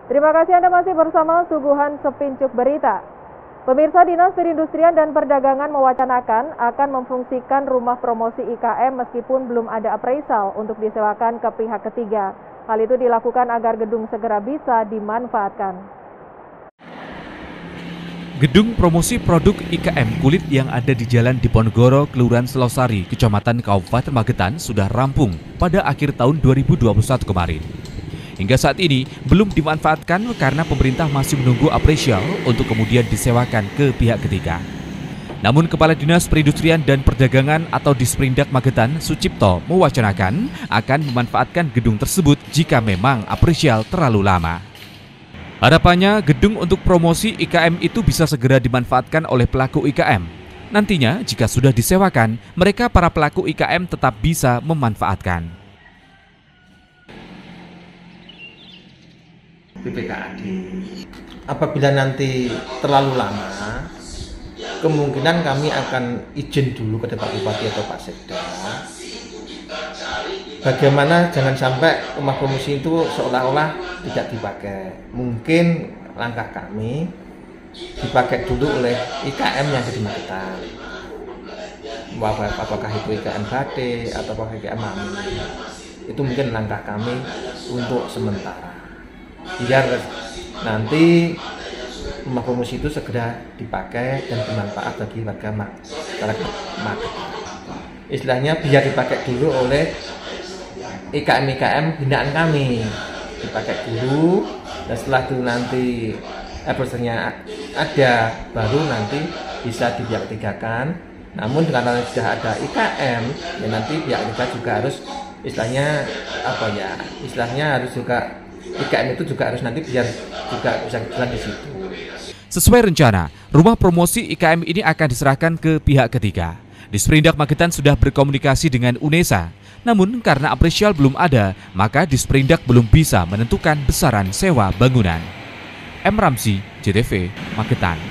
Terima kasih Anda masih bersama Suguhan Sepincuk Berita. Pemirsa, Dinas Perindustrian dan Perdagangan mewacanakan akan memfungsikan rumah promosi IKM meskipun belum ada appraisal untuk disewakan ke pihak ketiga. Hal itu dilakukan agar gedung segera bisa dimanfaatkan. Gedung promosi produk IKM kulit yang ada di Jalan Diponegoro, Kelurahan Selosari, Kecamatan Kabupaten Magetan sudah rampung pada akhir tahun 2021 kemarin. Hingga saat ini belum dimanfaatkan karena pemerintah masih menunggu appraisal untuk kemudian disewakan ke pihak ketiga. Namun Kepala Dinas Perindustrian dan Perdagangan atau Disperindak Magetan, Sucipto, mewacanakan akan memanfaatkan gedung tersebut jika memang appraisal terlalu lama. Harapannya gedung untuk promosi IKM itu bisa segera dimanfaatkan oleh pelaku IKM. Nantinya jika sudah disewakan, mereka para pelaku IKM tetap bisa memanfaatkan. BPKAD. Apabila nanti terlalu lama, kemungkinan kami akan izin dulu ke Pak Bupati atau Pak Sekda. Bagaimana jangan sampai rumah promosi itu seolah-olah tidak dipakai. Mungkin langkah kami dipakai dulu oleh IKM yang ada di Magetan. Apakah itu IKM Bade atau apakah IKM Mami. Itu mungkin langkah kami untuk sementara. Biar nanti rumah promosi itu segera dipakai dan bermanfaat bagi warga masyarakat Magetan. Istilahnya biar dipakai dulu oleh IKM binaan kami, dipakai dulu, dan setelah itu nanti appraisalnya ada, baru nanti bisa dipihak ketigakan. Namun karena sudah ada IKM, ya nanti pihak ketiga juga harus istilahnya harus juga IKM itu juga harus nanti biar juga bisa jalan di situ. Sesuai rencana, rumah promosi IKM ini akan diserahkan ke pihak ketiga. Disperindak Magetan sudah berkomunikasi dengan UNESA. Namun karena appraisal belum ada, maka Disperindak belum bisa menentukan besaran sewa bangunan. M. Ramzi, JTV, Magetan.